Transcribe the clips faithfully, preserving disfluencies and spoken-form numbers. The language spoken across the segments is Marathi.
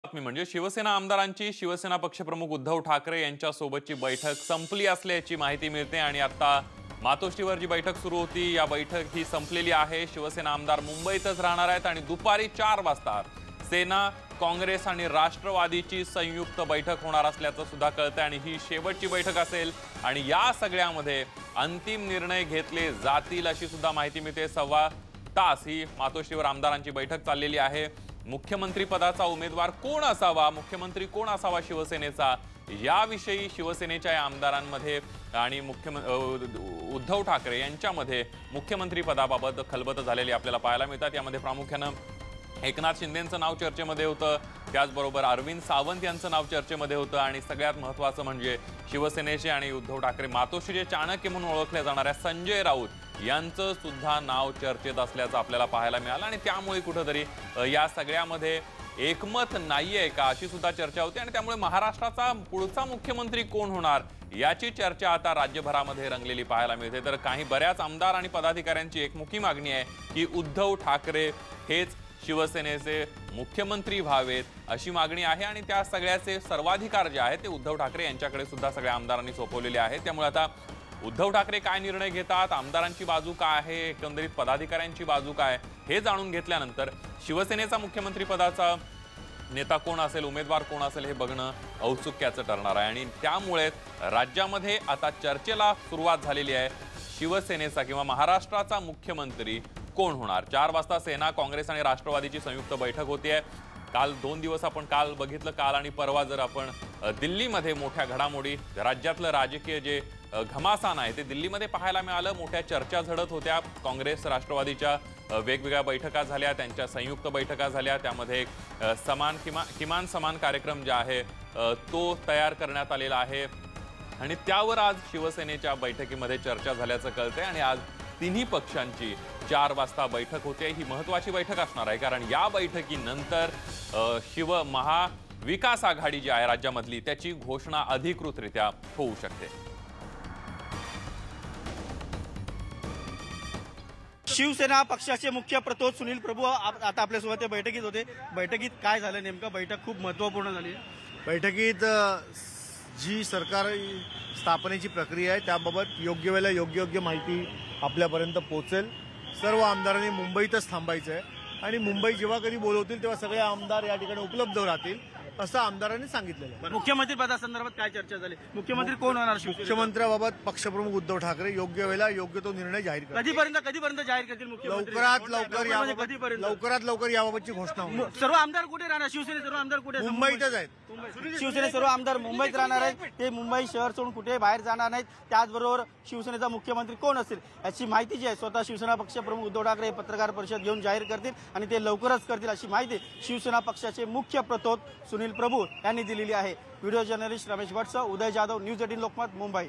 बातमी म्हणजे शिवसेना आमदारांची शिवसेना पक्षप्रमुख उद्धव ठाकरे यांच्यासोबतची बैठक संपली असल्याची माहिती मिळते आणि आता मातोश्रीवर जी बैठक सुरू होती या बैठक ही संपलेली आहे। शिवसेना आमदार मुंबईतच राहणार आहेत आणि दुपारी चार वाजता सेना काँग्रेस आणि राष्ट्रवादीची संयुक्त बैठक होणार असल्याचं सुद्धा कळतं आणि ही शेवटची बैठक असेल आणि या सगळ्यामध्ये अंतिम निर्णय घेतले जातील अशी सुद्धा माहिती मिळते। सव्वा तास ही मातोश्रीवर आमदारांची बैठक चाललेली आहे। मुख्यमंत्री पदाचा उमेदवार कोण असावा, मुख्यमंत्री कोण असावा शिवसेनेचा, याविषयी शिवसेनेच्या आमदारांमध्ये आणि मुख्यमंत्री उद्धव ठाकरे यांच्यामध्ये मुख्यमंत्री पदाबाबत खलबत झालेली आपल्याला पाहायला मिळतात। यामध्ये प्रामुख्याने एकनाथ शिंदेंचं नाव चर्चेमध्ये होतं, त्याचबरोबर अरविंद सावंत यांचं नाव चर्चेमध्ये होतं आणि सगळ्यात महत्त्वाचं म्हणजे शिवसेनेचे आणि उद्धव ठाकरे मातोश्रीचे चाणक्य म्हणून ओळखले जाणाऱ्या संजय राऊत यांचं सुद्धा नाव चर्चेत असल्याचं आपल्याला पाहायला मिळालं आणि त्यामुळे कुठेतरी या सगळ्यामध्ये एकमत नाहीये का अशी सुद्धा चर्चा होती आणि त्यामुळे महाराष्ट्राचा पुढचा मुख्यमंत्री कोण होणार याची चर्चा आता राज्यभरामध्ये रंगलेली पाहायला मिळते। तर काही बऱ्याच आमदार आणि पदाधिकाऱ्यांची एकमुखी मागणी आहे की उद्धव ठाकरे हेच शिवसेनेचे मुख्यमंत्री व्हावेत अशी मागणी आहे आणि त्या सगळ्याचे सर्वाधिकार जे आहेत ते उद्धव ठाकरे यांच्याकडे सुद्धा सगळ्या आमदारांनी सोपवलेले आहेत। त्यामुळे आता उद्धव ठाकरे काय निर्णय घेतात, आमदारांची बाजू काय आहे, एकंदरीत पदाधिकाऱ्यांची बाजू काय हे जाणून घेतल्यानंतर शिवसेनेचा मुख्यमंत्री पदाचा नेता कोण असेल, उमेदवार कोण असेल हे बघणं औत्सुक्याचं ठरणार आहे आणि त्यामुळे राज्यामध्ये आता चर्चेला सुरुवात झालेली आहे। शिवसेनेचा किंवा महाराष्ट्राचा मुख्यमंत्री कोण होणार। चार वाजता सेना काँग्रेस आणि राष्ट्रवादीची संयुक्त बैठक होती आहे। काल दोन दिवस आपण काल बघितलं, काल आणि परवा जर आपण दिल्लीमध्ये मोठ्या घडामोडी, राज्यातलं राजकीय जे घमासान आहे ते दिल्लीमध्ये पाहायला मिळालं। मोठ्या चर्चा झडत होत्या, काँग्रेस राष्ट्रवादीच्या वेगवेगळ्या बैठका झाल्या, त्यांच्या संयुक्त बैठका झाल्या, त्यामध्ये समान किमान किमान समान कार्यक्रम जे आहे तो तयार करण्यात आलेला आहे आणि त्यावर आज शिवसेनेच्या बैठकीमध्ये चर्चा झाल्याचं कळतंय आणि आज तिन्ही पक्षांची चार वाजता बैठक होते। ही महत्त्वाची बैठक असणार आहे कारण या बैठकीनंतर शिव महाविकास आघाडी जी आहे राज्यामधली त्याची घोषणा अधिकृतरित्या होऊ शकते। शिवसेना पक्षाचे मुख्य प्रतोद सुनील प्रभू आता आपल्यासोबत बैठकीत होते। बैठकीत काय झालं नेमकं? बैठक खूप महत्त्वपूर्ण झाली। बैठकीत जी सरकार स्थापनेची प्रक्रिया आहे त्याबाबत योग्य वेळेला योग्य योग्य माहिती आपल्यापर्यंत पोहोचेल। सर्व आमदारांनी मुंबईतच थांबायचं आहे आणि मुंबई जेव्हा कधी बोलवतील तेव्हा सगळे आमदार या ठिकाणी उपलब्ध राहतील असं आमदारांनी सांगितलेलं आहे। मुख्यमंत्री पदासंदर्भात काय चर्चा झाली? मुख्यमंत्री कोण होणार? मुख्यमंत्र्याबाबत पक्षप्रमुख उद्धव ठाकरे योग्य वेळेला योग्य तो निर्णय जाहीर करतील। कधीपर्यंत कधीपर्यंत जाहीर करतील मुख्यमंत्री? लवकरात लवकर याबाबत लवकरात लवकर याबाबतची घोषणा होईल। सर्व आमदार कुठे राहणार? शिवसेने सर्व आमदार कुठे? मुंबईतच आहेत। शिवसेने सर्व आमदार मुंबईत राहणार आहेत, ते मुंबई शहर सोडून कुठे बाहेर जाणार नाहीत। त्याचबरोबर शिवसेनेचा मुख्यमंत्री कोण असेल याची माहिती जी आहे स्वतः शिवसेना पक्षप्रमुख उद्धव ठाकरे पत्रकार परिषद घेऊन जाहीर करतील आणि ते लवकरच करतील अशी माहिती शिवसेना पक्षाचे मुख्य प्रतोद सुनील प्रभू यांनी दिलेली आहे। Video journalist Ramesh Bhatt, Uday Jadhav, news eighteen Lokmat, Mumbai.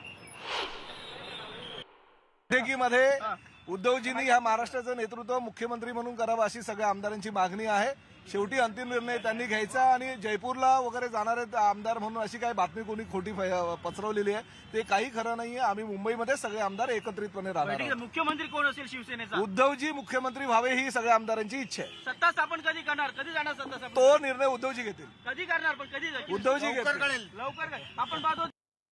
बैठकीमध्ये उद्धवजींनी ह्या महाराष्ट्राचं नेतृत्व मुख्यमंत्री म्हणून करावं अशी सगळ्या आमदारांची मागणी आहे। शेवटी अंतिम निर्णय त्यांनी घ्यायचा आणि जयपूरला वगैरे जाणारे आमदार म्हणून अशी काही बातमी कोणी खोटी पसरवलेली आहे ते काही खरं नाहीये। आम्ही मुंबईमध्ये सगळे आमदार एकत्रितपणे राहणार। मुख्यमंत्री कोण असेल शिवसेनेचा? उद्धवजी मुख्यमंत्री व्हावे ही सगळ्या आमदारांची इच्छा आहे। सत्ता स्थापन कधी करणार? कधी जाणार सत्ता स्थापन? तो निर्णय उद्धवजी घेतील। कधी करणार पण कधी? उद्धवजी घेतील। लवकर आपण पाहतो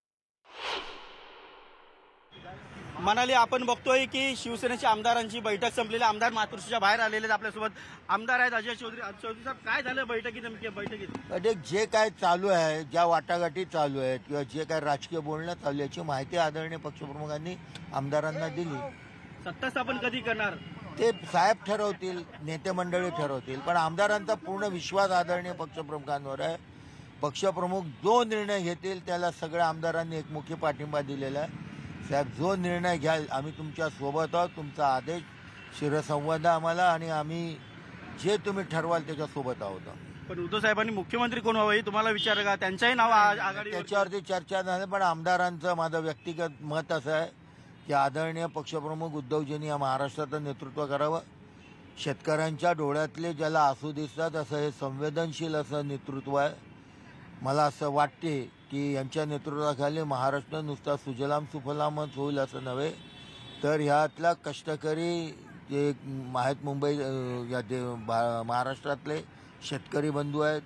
म्हणाले। आपण बघतोय की शिवसेनेच्या आमदारांची बैठक संपलेली, आमदार मातोश्रीच्या बाहेर आलेले आहेत। आपल्यासोबत आमदार आहेत अजय चौधरी। चौधरी साहेब, काय झालं बैठकीत नेमक्या? बैठकीत जे काय चालू आहे, ज्या वाटाघाटी चालू आहेत किंवा जे काय राजकीय बोलणं चालू आहे याची माहिती आदरणीय पक्षप्रमुखांनी आमदारांना दिली। सत्ता स्थापन कधी करणार ते साहेब ठरवतील, नेते मंडळी ठरवतील, पण आमदारांचा पूर्ण विश्वास आदरणीय पक्षप्रमुखांवर आहे। पक्षप्रमुख जो निर्णय घेतील त्याला सगळ्या आमदारांनी एकमुखी पाठिंबा दिलेला आहे। साहेब जो निर्णय घ्याल आम्ही तुमच्या सोबत आहोत, तुमचा आदेश शिरसंवाद आम्हाला आणि आम्ही जे तुम्ही ठरवाल त्याच्या सोबत आहोत। पण उद्धव साहेबांनी मुख्यमंत्री कोण व्हावं हे तुम्हाला विचार का? त्यांच्याही नाव आघाडी त्याच्यावरती चर्चा झाली, पण आमदारांचं माझं व्यक्तिगत मत असं आहे की आदरणीय पक्षप्रमुख उद्धवजींनी या महाराष्ट्राचं नेतृत्व करावं। शेतकऱ्यांच्या डोळ्यातले ज्याला आसू दिसतात असं हे संवेदनशील असं नेतृत्व आहे। मला असं वाटते की यांच्या नेतृत्वाखाली महाराष्ट्र नुसता सुजलाम सुफलामच होईल असं नव्हे तर ह्यातला कष्टकरी जे आहेत मुंबई या महाराष्ट्रातले शेतकरी बंधू आहेत,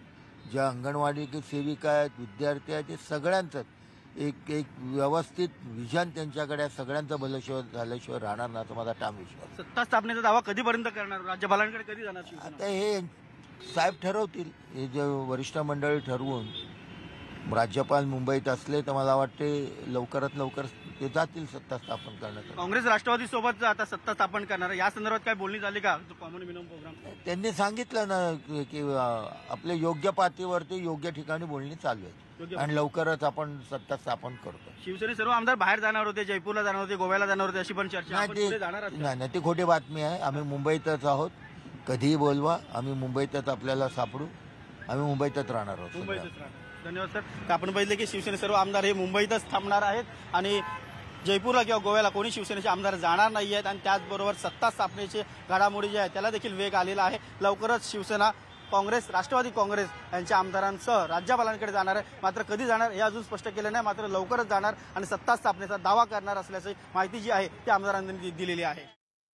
ज्या अंगणवाडी सेविका आहेत, विद्यार्थी आहेत, ते सगळ्यांचंच एक एक व्यवस्थित विजन त्यांच्याकडे आहे. सगळ्यांचं भल्याशिवाय झाल्याशिवाय राहणार ना असं माझा ठाम विश्वास. सत्ता स्थापनेचा दावा कधीपर्यंत करणार, राज्यपालांकडे कधी जाणार शिवसेना? आता हे साहेब ठरवतील. हे जे वरिष्ठ मंडळी ठरवून राज्यपाल मुंबईत असले तर मला वाटते लवकरात लवकर ते जातील सत्ता स्थापन करण्यासाठी. काँग्रेस राष्ट्रवादी सोबत आता सत्ता स्थापन करणार आहे, या संदर्भात काय बोलणी झाली का? जो कॉमन मिनिमम प्रोग्राम त्यांनी सांगितलं ना की की, अं, आपल्या योग्य पातळीवरती योग्य ठिकाणी बोलणी चालू आहे आणि लवकरच आपण सत्ता स्थापन करतो. शिवसेने सर्व आमदार बाहेर जाणार होते, जयपूरला जाणार होते, गोव्याला जाणार होते, अशी पण चर्चा. आपण नाही पुढे जाणार आहात ते का? नाही नाही, ती खोटी बातमी आहे. आम्ही मुंबईतच आहोत. कधीही बोलवा, आम्ही मुंबईतच आपल्याला सापडू. आम्ही मुंबईतच राहणार आहोत. मुंबईतच राहणार. धन्यवाद सर. आपण पाहिलं की शिवसेने सर्व आमदार हे मुंबईतच थांबणार आहेत आणि जयपूरला किंवा गोव्याला कोणी शिवसेनेचे आमदार जाणार नाही आहेत आणि त्याचबरोबर सत्ता स्थापनेचे घडामोडी जे आहे त्याला देखील वेग आलेला आहे. लवकरच शिवसेना, काँग्रेस, राष्ट्रवादी काँग्रेस यांच्या आमदारांसह राज्यपालांकडे जाणार आहे. मात्र कधी जाणार हे अजून स्पष्ट केलं नाही. मात्र लवकरच जाणार आणि सत्ता स्थापनेचा दावा करणार असल्याची माहिती जी आहे ती आमदारांनी दिलेली आहे.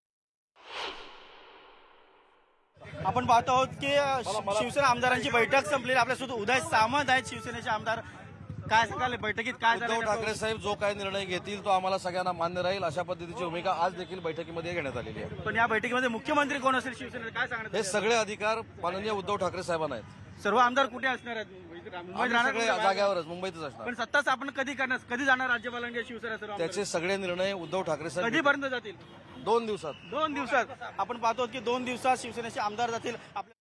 आपण पाहतो आहोत की शिवसेना आमदारांची बैठक संपलेली. आपल्यासोबत उदय सामंत आहेत, शिवसेनेचे आमदार. काय सांगाल बैठकीत काय झालं? उद्धव ठाकरे साहेब जो काय निर्णय घेतील तो आम्हाला सगळ्यांना मान्य राहील अशा पद्धतीची भूमिका आज देखील बैठकीमध्ये घेण्यात आलेली आहे. पण या बैठकीमध्ये मुख्यमंत्री कोण असेल शिवसेनेचे काय सांगणार? हे सगळे अधिकार माननीय उद्धव ठाकरे साहेबांना आहेत. सर्व आमदार कुठे असणार आहेत? मुंबईत आम्ही राहणार सगळे का? जाग्यावरच मुंबईतच असणार. पण सत्ता स्थापन कधी करणार, कधी जाणार राज्यपालांकडे शिवसेना सर्व आमदार? त्याचे सगळे निर्णय उद्धव ठाकरे साहेब कधीपर्यंत जातील? दोन दिवसात दोन दिवसात. आपण पाहतो की दोन दिवसात शिवसेनेचे आमदार जातील. आपल्या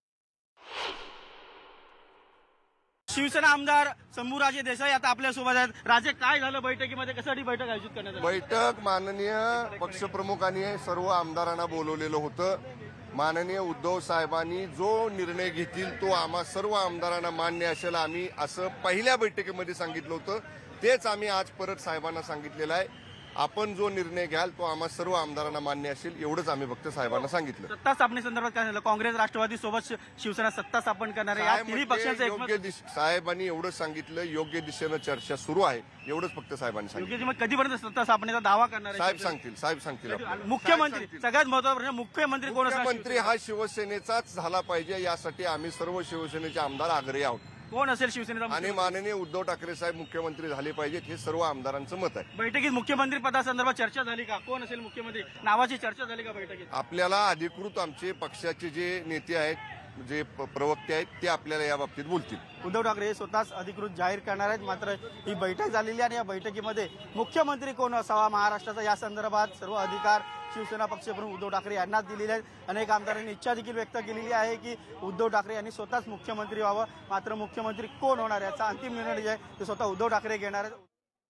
शिवसेना आमदार शंभूराजे देसाई आता आपल्या सोबत आहेत. राजे, काय झालं बैठकीमध्ये, कशासाठी बैठक आयोजित करण्यात आली? बैठक माननीय पक्षप्रमुखांनी सर्व आमदारांना बोलवलेलं होतं. माननीय उद्धव साहेबांनी जो निर्णय घेतील तो आम्हा सर्व आमदारांना मान्य असेल आम्ही असं पहिल्या बैठकीमध्ये सांगितलं होतं. तेच आम्ही आज परत साहेबांना सांगितलेलं आहे. आपण जो निर्णय घ्याल तो आम्हा सर्व आमदारांना मान्य असेल एवढंच आम्ही फक्त साहेबांना सांगितलं. सत्ता स्थापनेसंदर्भात काय झालं? काँग्रेस राष्ट्रवादी सोबत शिवसेना सत्ता स्थापन करणार आहे. या काय तिन्ही म्हणजे पक्षांचं योग्य एकमत. दिश- साहेबांनी एवढं सांगितलं, योग्य दिशेनं चर्चा सुरू आहे एवढंच फक्त साहेबांनी सांगितलं. योग्य मग कधीपर्यंत सत्ता स्थापनेचा दावा करणार आहे? साहेब सांगतील साहेब सांगतील कधी- आपल्याला. मुख्यमंत्री साहेब सांगतील. सगळ्यात महत्वाचा प्रश्न, मुख्यमंत्री कोण असणार? मुख्यमंत्री हा शिवसेनेचाच झाला पाहिजे यासाठी आम्ही सर्व शिवसेनेचे आमदार आग्रही आहोत कोण असेल शिवसेनेचा आणि मुख्यमंत्री? माननीय उद्धव ठाकरे साहेब मुख्यमंत्री झाले पाहिजेत हे सर्व आमदारांचं मत आहे. बैठकीत मुख्यमंत्री पदासंदर्भात चर्चा झाली का? कोण असेल मुख्यमंत्री नावाची चर्चा झाली का बैठकीत? आपल्याला अधिकृत आमचे पक्षाचे जे नेते आहेत, जे प- प्रवक्ते आहेत ते आपल्याला या बाबतीत बोलतील. उद्धव ठाकरे हे स्वतःच अधिकृत जाहीर करणार आहेत. मात्र ही बैठक झालेली आहे आणि या बैठकीमध्ये मुख्यमंत्री कोण असावा महाराष्ट्राचा या संदर्भात सर्व अधिकार शिवसेना पक्षप्रमुख उद्धव ठाकरे यांनाच दिलेले आहेत. अनेक आमदारांनी इच्छा देखील व्यक्त केलेली आहे की उद्धव ठाकरे यांनी स्वतःच मुख्यमंत्री व्हावं. मात्र मुख्यमंत्री कोण होणार याचा अंतिम निर्णय जे आहे ते स्वतः उद्धव ठाकरे घेणार आहेत.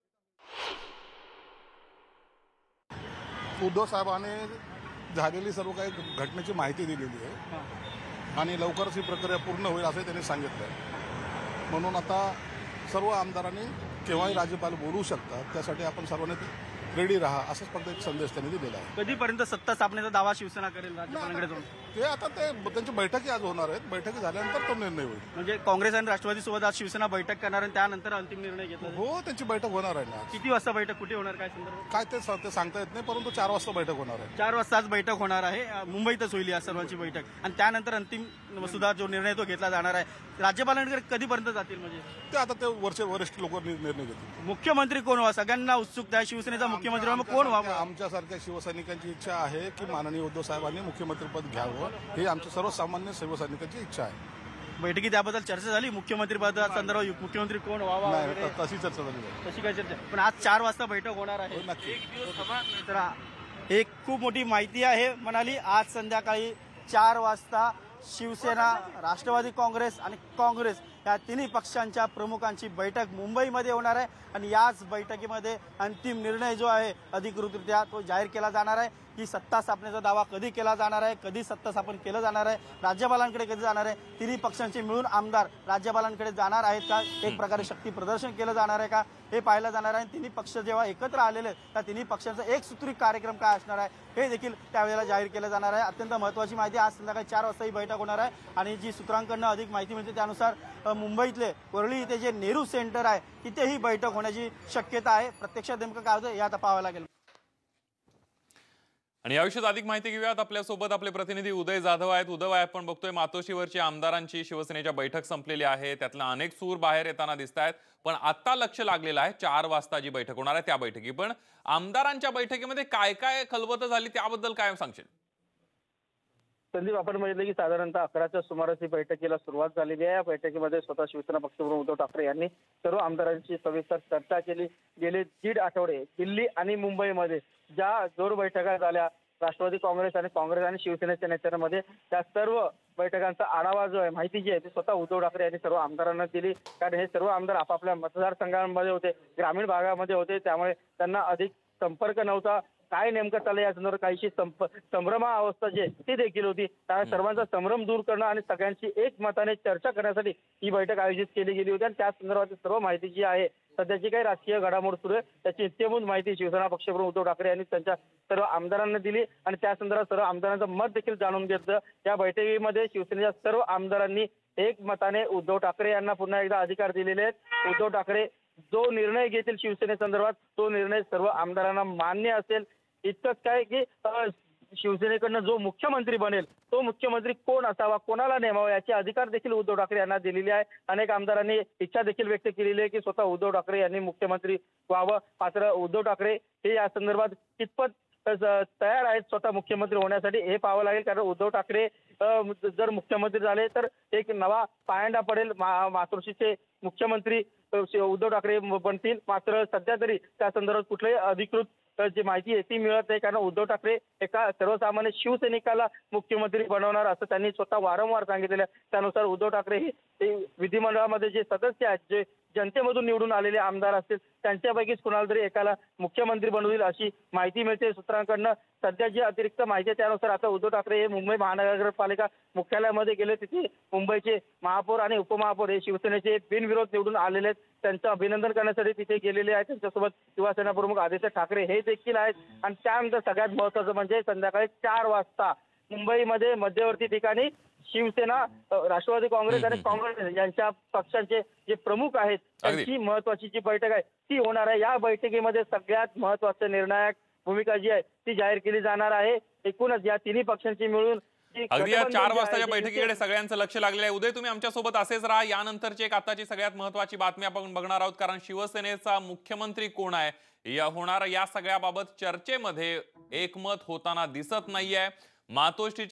उद्धव साहेबांनी झालेली सर्व काही घटनेची माहिती दिलेली आहे आणि लवकरच ही प्रक्रिया पूर्ण होईल असं त्यांनी सांगितलं आहे. म्हणून आता सर्व आमदारांनी केव्हाही राज्यपाल बोलवू शकतात, त्यासाठी आपण सर्वांनी रेडी राहा असंच फक्त एक संदेश त्यांनी दिलेला आहे. कधीपर्यंत सत्ता स्थापनेचा दावा शिवसेना करेल राज्यपालांकडे जाऊन? ते आता ते त्यांची बैठकी आज होणार आहेत. बैठकी झाल्यानंतर तो निर्णय होईल. म्हणजे काँग्रेस आणि राष्ट्रवादी सोबत आज शिवसेना बैठक करणार आणि त्यानंतर अंतिम निर्णय घेतला जाईल. हो, त्यांची बैठक होणार आहे ना. किती वाजता बैठक, कुठे होणार, काय संदर्भ? काय ते स- ते सांगता येत नाही, परंतु चार वाजता बैठक होणार आहे. चार वाजता आज बैठक होणार आहे. अ, मुंबईतच होईल या सर्वांची बैठक आणि त्यानंतर अंतिम सुद्धा जो निर्णय तो घेतला जाणार आहे. राज्यपालांकडे कधीपर्यंत जातील? म्हणजे ते आता ते वरचे वरिष्ठ लोक निर्णय घेतील. मुख्यमंत्री कोण व्हावा? सगळ्यांना उत्सुकता आहे शिवसेनेचा मुख्यमंत्री व्हावा. कोण व्हावं? आमच्यासारख्या शिवसैनिकांची इच्छा आहे की माननीय उद्धव साहेबांनी मुख्यमंत्रीपद घ्यावं, ही आमच्या सर्वसामान्य शिवसैनिकांची इच्छा आहे. बैठकीत त्याबद्दल चर्चा झाली. मुख्यमंत्री पदासंदर्भात मुख्यमंत्री कोण व्हावा नाही, वगैरे? त- तशी चर्चा झाली नाही. तशी काय चर्चा? पण आज चार वाजता बैठक होणार आहे. हो, नक्की. तर हा एक खूप मोठी माहिती आहे म्हणाली. आज संध्याकाळी चार वाजता शिवसेना, राष्ट्रवादी काँग्रेस आणि काँग्रेस या तिन्ही पक्षांच्या प्रमुखांची बैठक मुंबईमध्ये होणार आहे आणि याच बैठकीमध्ये अंतिम निर्णय जो आहे अधिकृतरित्या तो जाहीर केला जाणार आहे की सत्ता स्थापनेचा दावा कधी केला जाणार आहे, कधी सत्ता स्थापन केलं जाणार आहे, राज्यपालांकडे कधी जाणार आहे, तिन्ही पक्षांचे मिळून आमदार राज्यपालांकडे जाणार आहेत का, एक प्रकारे शक्ती प्रदर्शन केलं जाणार आहे का हे पाहिलं जाणार आहे. तिन्ही पक्ष जेव्हा एकत्र आलेले आहेत त्या तिन्ही पक्षांचा एक सूत्री कार्यक्रम काय असणार आहे हे देखील त्यावेळेला जाहीर केलं जाणार आहे. अत्यंत महत्त्वाची माहिती. आज संध्याकाळी चार वाजता ही बैठक होणार आहे आणि जी सूत्रांकडनं अधिक माहिती मिळते त्यानुसार अ, मुंबईतले वरळी इथे जे नेहरू सेंटर आहे तिथे ही बैठक होण्याची शक्यता आहे. प्रत्यक्षात नेमकं काय होतं हे आता पाहावं लागेल. आणि याविषयी अधिक माहिती घेऊयात. आपल्यासोबत आपले प्रतिनिधी उदय जाधव आहेत. उदय, आपण बघतोय मातोश्रीवरची आमदारांची शिवसेनेच्या बैठक संपलेली आहे. त्यातला अनेक सूर बाहेर येताना दिसत आहेत. पण आता लक्ष लागलेलं आहे चार वाजता जी बैठक होणार आहे त्या बैठकी. पण आमदारांच्या बैठकीमध्ये काय काय खलबत झाली त्याबद्दल काय सांगशील? संदीप, आपण म्हटलं की साधारणतः अकराच्या सुमारास ही बैठकीला सुरुवात झालेली आहे. या बैठकीमध्ये स्वतः शिवसेना पक्षप्रमुख उद्धव ठाकरे यांनी सर्व आमदारांची सविस्तर चर्चा केली. गेले दीड आठवडे दिल्ली आणि मुंबईमध्ये ज्या जोर बैठका झाल्या राष्ट्रवादी काँग्रेस आणि काँग्रेस आणि शिवसेनेच्या नेत्यांमध्ये, त्या सर्व बैठकांचा आढावा जो आहे, माहिती जी आहे ती स्वतः उद्धव ठाकरे यांनी सर्व आमदारांना दिली. कारण हे सर्व आमदार आपापल्या मतदारसंघांमध्ये होते, ग्रामीण भागामध्ये होते, त्यामुळे त्यांना अधिक संपर्क नव्हता. काय नेमकं चाललं या संदर्भात काहीशी संप संभ्रमा अवस्था जी आहे ती देखील होती. त्या सर्वांचा संभ्रम दूर करणं आणि सगळ्यांची एकमताने चर्चा करण्यासाठी ही बैठक आयोजित केली गेली होती. आणि त्या संदर्भात सर्व माहिती जी आहे, सध्याची काही राजकीय घडामोड सुरू आहे त्याची इत्यंभूत माहिती शिवसेना पक्षप्रमुख उद्धव ठाकरे यांनी त्यांच्या सर्व आमदारांना दिली. आणि त्या संदर्भात सर्व आमदारांचं मत देखील जाणून घेतलं. या बैठकीमध्ये शिवसेनेच्या सर्व आमदारांनी एकमताने उद्धव ठाकरे यांना पुन्हा एकदा अधिकार दिलेले आहेत. उद्धव ठाकरे जो निर्णय घेतील शिवसेनेसंदर्भात तो निर्णय सर्व आमदारांना मान्य असेल. इतकंच काय की शिवसेनेकडनं जो मुख्यमंत्री बनेल तो मुख्यमंत्री कोण असावा, कोणाला नेमावा याचे अधिकार देखील उद्धव ठाकरे यांना दिलेले आहे. अनेक आमदारांनी इच्छा देखील व्यक्त केलेली आहे की स्वतः उद्धव ठाकरे यांनी मुख्यमंत्री व्हावं. मात्र उद्धव ठाकरे हे या संदर्भात कितपत तयार आहेत स्वतः मुख्यमंत्री होण्यासाठी हे पाहावं लागेल. कारण उद्धव ठाकरे जर मुख्यमंत्री झाले तर एक नवा पायंडा पडेल. मा मातोश्रीचे मुख्यमंत्री उद्धव ठाकरे बनतील. मात्र सध्या तरी त्या संदर्भात कुठल्याही अधिकृत जी माहिती आहे ती मिळत नाही. कारण उद्धव ठाकरे एका सर्वसामान्य शिवसैनिकाला मुख्यमंत्री बनवणार असं त्यांनी स्वतः वारंवार सांगितलेलं आहे. त्यानुसार उद्धव ठाकरे हे विधिमंडळामध्ये जे सदस्य आहेत, जे जनतेमधून निवडून आलेले आमदार असतील त्यांच्यापैकीच कुणाला तरी एकाला मुख्यमंत्री बनवतील अशी माहिती मिळते सूत्रांकडनं. सध्या जी अतिरिक्त माहिती आहे त्यानुसार आता उद्धव ठाकरे हे मुंबई महानगरपालिका मुख्यालयामध्ये गेले. तिथे मुंबईचे महापौर आणि उपमहापौर हे शिवसेनेचे बिनविरोध निवडून आलेले आहेत. त्यांचं अभिनंदन करण्यासाठी तिथे गेलेले आहेत. त्यांच्यासोबत युवासेना प्रमुख आदित्य ठाकरे हे देखील आहेत. आणि त्यानंतर सगळ्यात महत्त्वाचं म्हणजे संध्याकाळी चार वाजता मुंबईमध्ये मध्यवर्ती ठिकाणी शिवसेना, राष्ट्रवादी काँग्रेस आणि काँग्रेस यांच्या पक्षांचे जे प्रमुख आहेत त्यांची महत्वाची जी बैठक आहे ती होणार आहे. या बैठकीमध्ये सगळ्यात महत्वाचं निर्णायक भूमिका जी आहे ती जाहीर केली जाणार आहे. एकूणच या तिन्ही पक्षांची मिळून अगदी या चार वाजताच्या बैठकीकडे सगळ्यांचं लक्ष लागलेलं आहे. उदय, तुम्ही आमच्यासोबत असेच राहा. यानंतरची एक आताची सगळ्यात महत्वाची बातमी आपण बघणार आहोत. कारण शिवसेनेचा मुख्यमंत्री कोण आहे या होणार या सगळ्याबाबत चर्चेमध्ये एकमत होताना दिसत नाहीये. मातोश्री